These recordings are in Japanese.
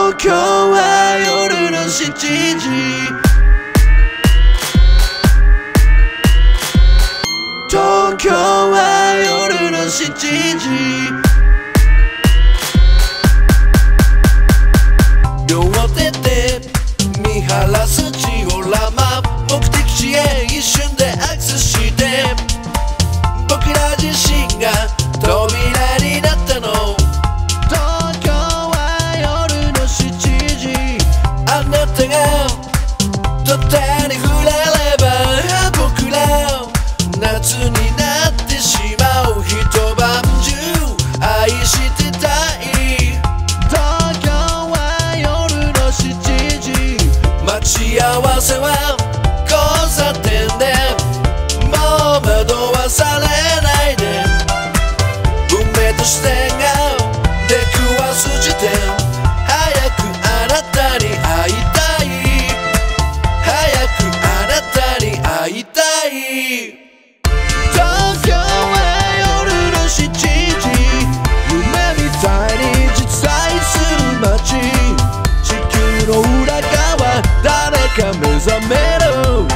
東京は夜の7時。東京は夜の7時。両手で見晴らすジオラマ、目的地へ一瞬でアクセスして、僕ら自身が扉になったの。東京は夜の7時。あなたが途端に触れれば僕ら夏になってしまう。一晩中愛してたい。東京は夜の7時。待ち合わせは交差点で、もう惑わされないで。運命と視点が出くわす時点、早くあなたに会いたい。早くあなたに会いたい。東京は夜の7時。夢みたいに実在する街。地球の裏側誰か目覚める。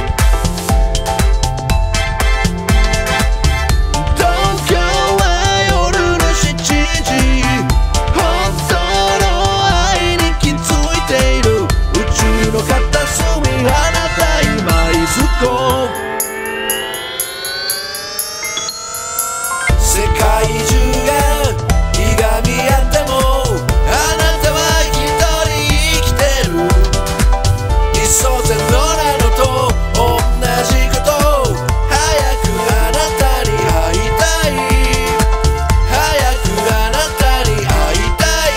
東京は夜の7時。本当の愛に気づいている。宇宙の片隅あなた今いずこ。世界中がいがみ合ってもあなたは一人生きてる。理想ゼロなのと同じこと。早くあなたに会いたい。早くあなたに会いたい。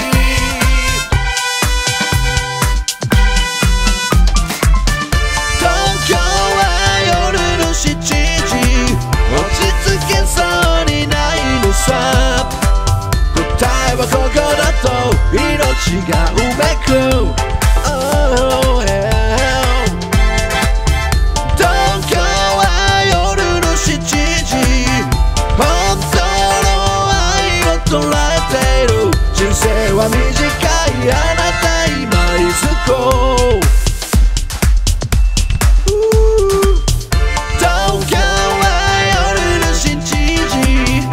東京は夜の7時。落ち着けそうにさ、答えはここだと命がうめく、oh, yeah. 東京は夜の7時。本当の愛を捉えている。人生は短いあなた今いずこ。東京は夜の7時。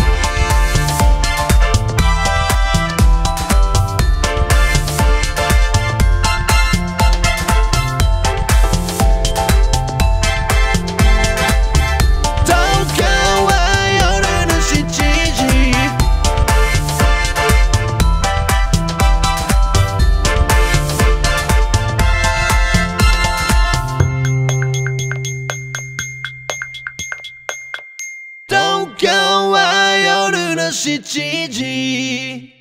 東京は夜の7時。